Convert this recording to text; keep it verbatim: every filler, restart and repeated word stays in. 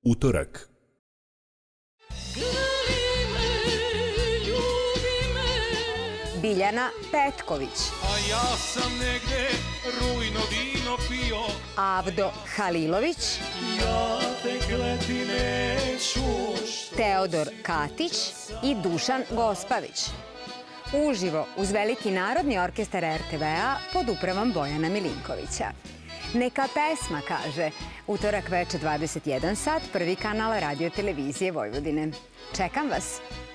Utorak. Biljana Petković. A ja sam negde rujno vino pio. Avdo Halilović. Ja te gledati neću. Teodor Katić i Dušan Gospavić. Uživo uz Veliki narodni orkestar er te ve-a pod upravom Bojana Milinkovića. Neka pesma, kaže, utorak veče dvadeset jedan sat, prvi kanal Radio televizije Vojvodine. Čekam vas!